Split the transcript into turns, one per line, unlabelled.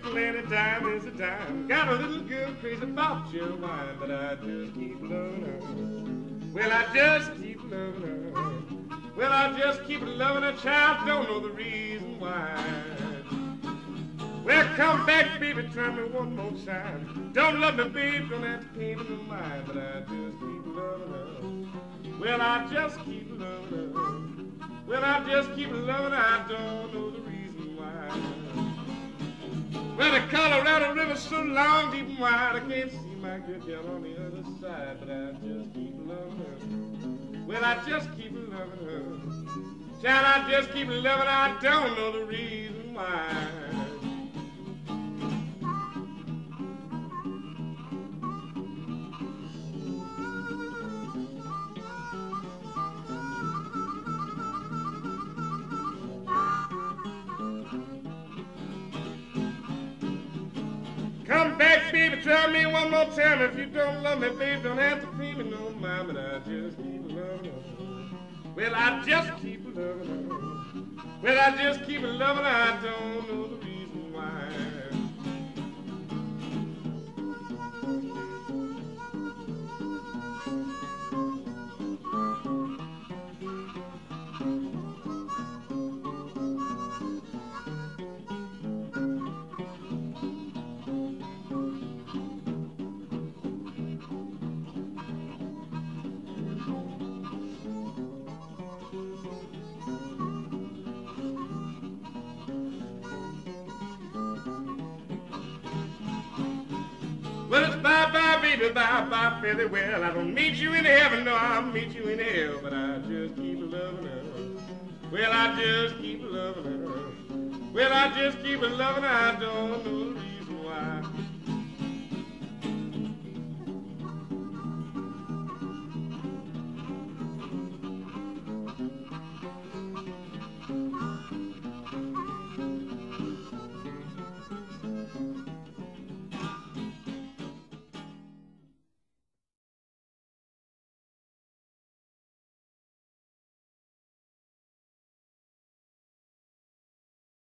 nickel and a dime is a dime. Got a little girl crazy about your wine, but I just keep loving her. Well, I just keep loving her. Well, I just keep loving her, child, don't know the reason why. Well, come back, baby, try me one more time. Don't love me, babe, don't have to pay me no mind, but I just keep loving her. Well, I just keep loving her. Well, I just keep loving her, I don't know the reason why. Well, the Colorado River's so long, deep and wide, I can't see my good girl on the other side, but I just keep loving her. Well, I just keep loving her. Child, I just keep loving her, I don't know the reason why. Come back, baby, try me one more time. If you don't love me, baby, don't have to pay me no mind, but I just keep loving her. Well, I just keep loving her. Well, I just keep loving her, I don't know the reason why. Well, it's bye-bye, baby, bye-bye, fairly well. I don't meet you in heaven, no, I'll meet you in hell, but I just keep loving her. Well, I just keep loving her. Well, I just keep loving her, I don't know the reason why.